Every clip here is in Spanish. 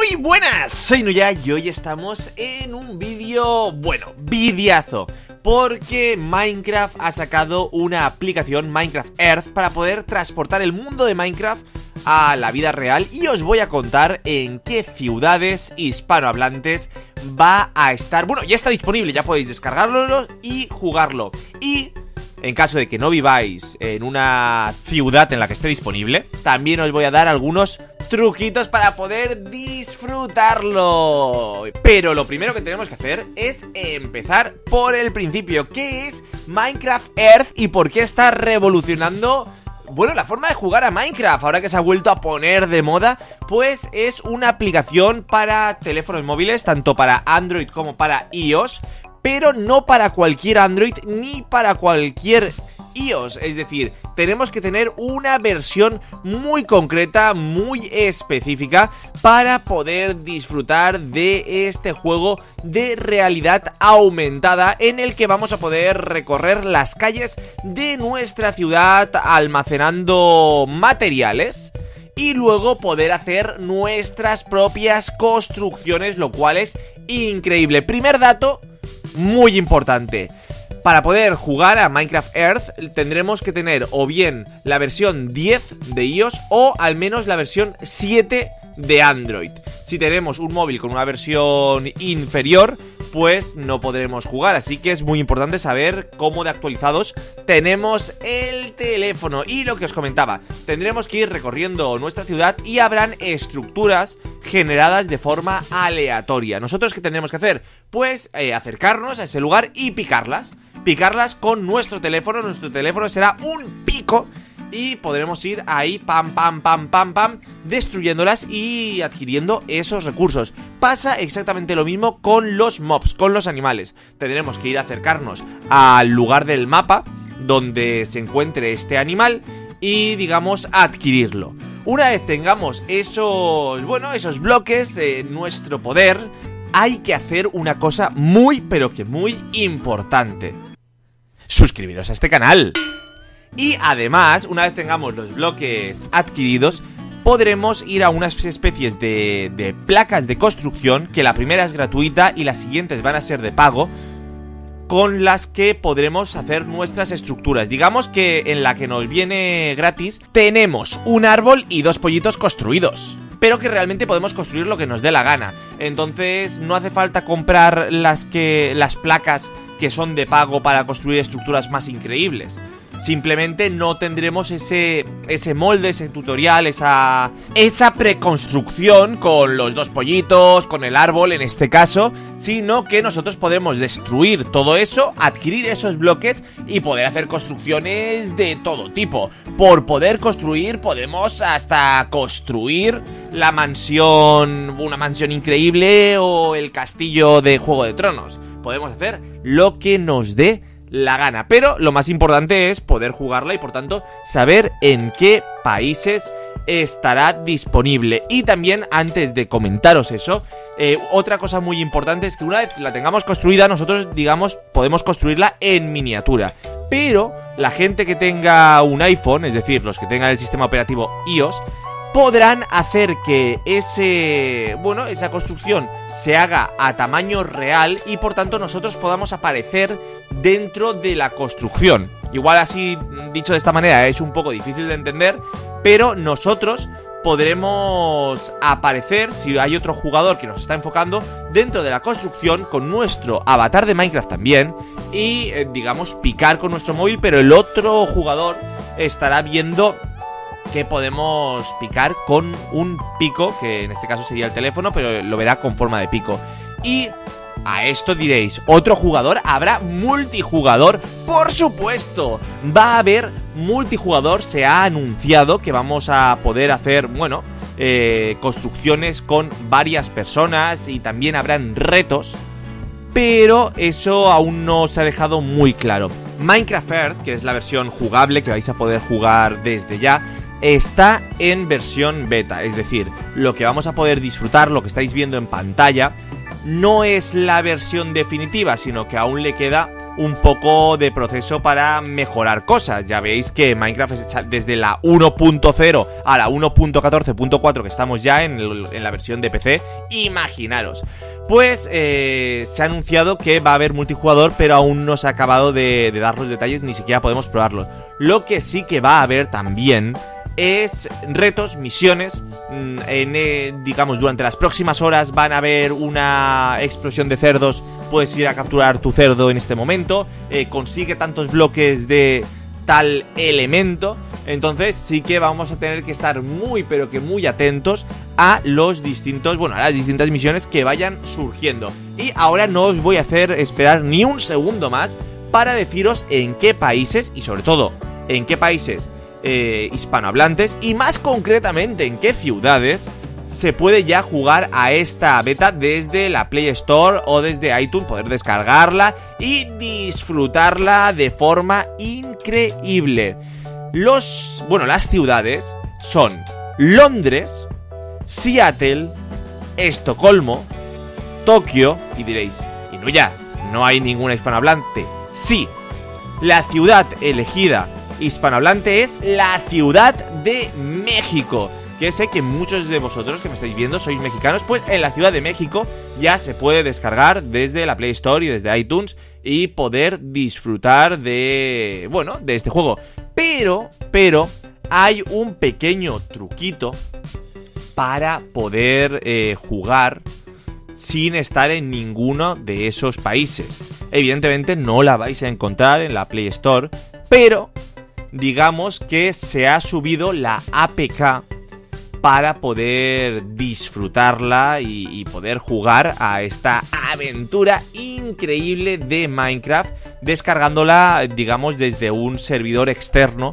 Muy buenas, soy Nuya y hoy estamos en un vídeo, bueno, videazo, porque Minecraft ha sacado una aplicación, Minecraft Earth, para poder transportar el mundo de Minecraft a la vida real. Y os voy a contar en qué ciudades hispanohablantes va a estar. Bueno, ya está disponible, ya podéis descargarlo y jugarlo. Y en caso de que no viváis en una ciudad en la que esté disponible, también os voy a dar algunos truquitos para poder disfrutarlo. Pero lo primero que tenemos que hacer es empezar por el principio. ¿Qué es Minecraft Earth y por qué está revolucionando, bueno, la forma de jugar a Minecraft? Ahora que se ha vuelto a poner de moda, pues es una aplicación para teléfonos móviles, tanto para Android como para iOS, pero no para cualquier Android ni para cualquier iOS. Es decir, tenemos que tener una versión muy concreta, muy específica, para poder disfrutar de este juego de realidad aumentada, en el que vamos a poder recorrer las calles de nuestra ciudad almacenando materiales y luego poder hacer nuestras propias construcciones, lo cual es increíble. Primer dato muy importante: para poder jugar a Minecraft Earth tendremos que tener o bien la versión 10 de iOS o al menos la versión 7 de Android. Si tenemos un móvil con una versión inferior, pues no podremos jugar, así que es muy importante saber cómo de actualizados tenemos el teléfono. Y lo que os comentaba, tendremos que ir recorriendo nuestra ciudad y habrán estructuras generadas de forma aleatoria. ¿Nosotros qué tendremos que hacer? Pues acercarnos a ese lugar y picarlas con nuestro teléfono. Nuestro teléfono será un pico y podremos ir ahí, pam, pam, pam, pam, pam, destruyéndolas y adquiriendo esos recursos. Pasa exactamente lo mismo con los mobs, con los animales. Tendremos que ir a acercarnos al lugar del mapa donde se encuentre este animal y, digamos, adquirirlo. Una vez tengamos esos, bueno, esos bloques en nuestro poder, hay que hacer una cosa muy, pero que muy importante: suscribiros a este canal. Y además, una vez tengamos los bloques adquiridos, podremos ir a unas especies de placas de construcción, que la primera es gratuita y las siguientes van a ser de pago, con las que podremos hacer nuestras estructuras. Digamos que en la que nos viene gratis tenemos un árbol y 2 pollitos construidos, pero que realmente podemos construir lo que nos dé la gana. Entonces no hace falta comprar las placas que son de pago para construir estructuras más increíbles. Simplemente no tendremos ese molde, ese tutorial, esa preconstrucción con los 2 pollitos, con el árbol en este caso, sino que nosotros podemos destruir todo eso, adquirir esos bloques y poder hacer construcciones de todo tipo. Por poder construir podemos hasta construir la mansión, una mansión increíble, o el castillo de Juego de Tronos. Podemos hacer lo que nos dé la gana, pero lo más importante es poder jugarla y por tanto saber en qué países estará disponible. Y también, antes de comentaros eso, otra cosa muy importante es que una vez la tengamos construida, nosotros, digamos, podemos construirla en miniatura, pero la gente que tenga un iPhone, es decir, los que tengan el sistema operativo iOS, podrán hacer que esa construcción se haga a tamaño real y por tanto nosotros podamos aparecer dentro de la construcción. Igual así, dicho de esta manera, es un poco difícil de entender, pero nosotros podremos aparecer, si hay otro jugador que nos está enfocando, dentro de la construcción con nuestro avatar de Minecraft también y, digamos, picar con nuestro móvil, pero el otro jugador estará viendo que podemos picar con un pico, que en este caso sería el teléfono, pero lo verá con forma de pico. Y a esto diréis, ¿otro jugador? ¿Habrá multijugador? ¡Por supuesto! Va a haber multijugador. Se ha anunciado que vamos a poder hacer, bueno, construcciones con varias personas y también habrán retos, pero eso aún no se ha dejado muy claro. Minecraft Earth, que es la versión jugable que vais a poder jugar desde ya, está en versión beta, es decir, lo que vamos a poder disfrutar, lo que estáis viendo en pantalla, no es la versión definitiva, sino que aún le queda un poco de proceso para mejorar cosas. Ya veis que Minecraft es hecha desde la 1.0 a la 1.14.4 que estamos ya en la versión de PC. Imaginaros. Pues se ha anunciado que va a haber multijugador, pero aún no se ha acabado de dar los detalles, ni siquiera podemos probarlo. Lo que sí que va a haber también es retos, misiones. Digamos, durante las próximas horas van a haber una explosión de cerdos. Puedes ir a capturar tu cerdo en este momento. Consigue tantos bloques de tal elemento. Entonces sí que vamos a tener que estar muy, pero que muy atentos a los distintos, bueno, a las distintas misiones que vayan surgiendo. Y ahora no os voy a hacer esperar ni un segundo más para deciros en qué países, y sobre todo en qué países hispanohablantes, y más concretamente en qué ciudades se puede ya jugar a esta beta desde la Play Store o desde iTunes, poder descargarla y disfrutarla de forma increíble. Las ciudades son Londres, Seattle, Estocolmo, Tokio, y diréis, Inuya, ¿no hay ninguna hispanohablante? Sí, la ciudad elegida hispanohablante es la Ciudad de México, que sé que muchos de vosotros que me estáis viendo sois mexicanos. Pues en la Ciudad de México ya se puede descargar desde la Play Store y desde iTunes y poder disfrutar de, bueno, de este juego. Pero hay un pequeño truquito para poder jugar sin estar en ninguno de esos países. Evidentemente no la vais a encontrar en la Play Store, pero digamos que se ha subido la APK para poder disfrutarla y poder jugar a esta aventura increíble de Minecraft, descargándola, digamos, desde un servidor externo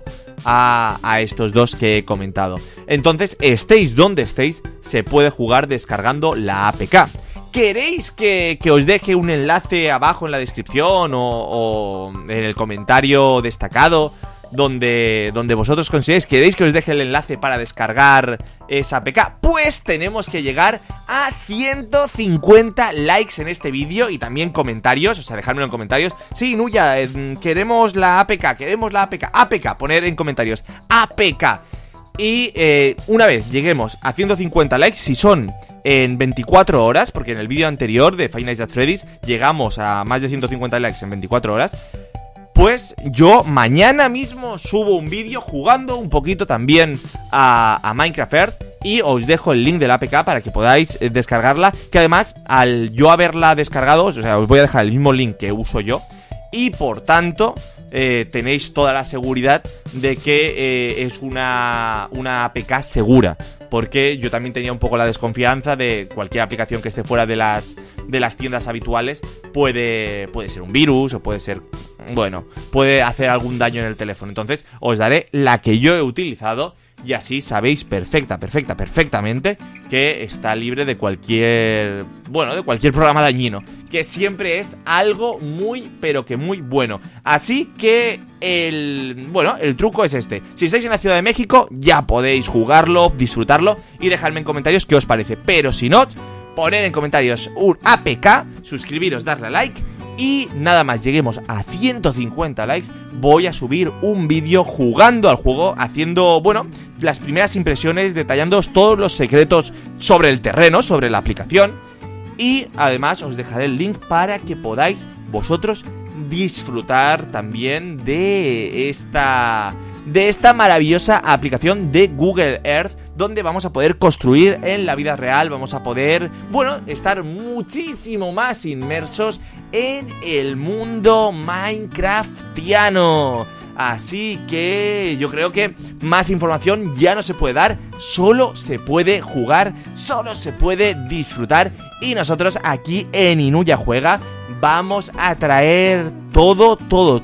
a estos dos que he comentado. Entonces, estéis donde estéis, se puede jugar descargando la APK. ¿Queréis que os deje un enlace abajo en la descripción o en el comentario destacado donde vosotros consideréis, queréis que os deje el enlace para descargar esa APK? Pues tenemos que llegar a 150 likes en este vídeo y también comentarios, o sea, dejármelo en comentarios. Sí, Nuya, queremos la APK, APK, poner en comentarios APK. Y una vez lleguemos a 150 likes, si son en 24 horas, porque en el vídeo anterior de Five Nights at Freddy's llegamos a más de 150 likes en 24 horas, pues yo mañana mismo subo un vídeo jugando un poquito también a Minecraft Earth, y os dejo el link de la APK para que podáis descargarla, que además al yo haberla descargado, o sea, os voy a dejar el mismo link que uso yo, y por tanto tenéis toda la seguridad de que es una APK segura, porque yo también tenía un poco la desconfianza de cualquier aplicación que esté fuera de las tiendas habituales. Puede ser un virus o puede ser, bueno, puede hacer algún daño en el teléfono. Entonces os daré la que yo he utilizado y así sabéis perfectamente que está libre de cualquier, bueno, de cualquier programa dañino, que siempre es algo muy, pero que muy bueno. Así que el truco es este: si estáis en la Ciudad de México ya podéis jugarlo, disfrutarlo y dejadme en comentarios qué os parece. Pero si no, poned en comentarios un APK, suscribiros, darle a like. Y nada más lleguemos a 150 likes, voy a subir un vídeo jugando al juego, haciendo, bueno, las primeras impresiones, detallándoos todos los secretos sobre el terreno, sobre la aplicación. Y además os dejaré el link para que podáis vosotros disfrutar también de esta maravillosa aplicación de Google Earth, donde vamos a poder construir en la vida real, vamos a poder, bueno, estar muchísimo más inmersos en el mundo minecraftiano. Así que yo creo que más información ya no se puede dar, solo se puede jugar, solo se puede disfrutar. Y nosotros aquí en Inuya Juega vamos a traer todo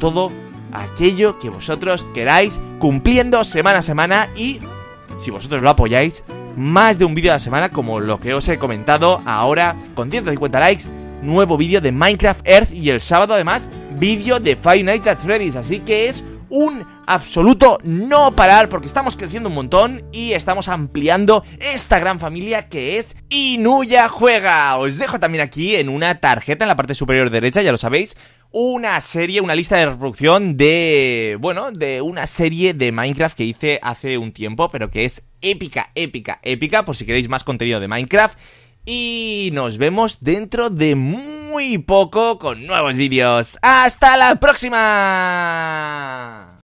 aquello que vosotros queráis, cumpliendo semana a semana. Y si vosotros lo apoyáis, más de un vídeo a la semana, como lo que os he comentado ahora, con 150 likes, nuevo vídeo de Minecraft Earth, y el sábado además vídeo de Five Nights at Freddy's. Así que es un absoluto no parar, porque estamos creciendo un montón y estamos ampliando esta gran familia que es Inuya Juega. Os dejo también aquí en una tarjeta en la parte superior derecha, ya lo sabéis, una serie, una lista de reproducción de, bueno, de una serie de Minecraft que hice hace un tiempo, pero que es épica, épica, épica, por si queréis más contenido de Minecraft. Y nos vemos dentro de muy poco con nuevos vídeos. ¡Hasta la próxima!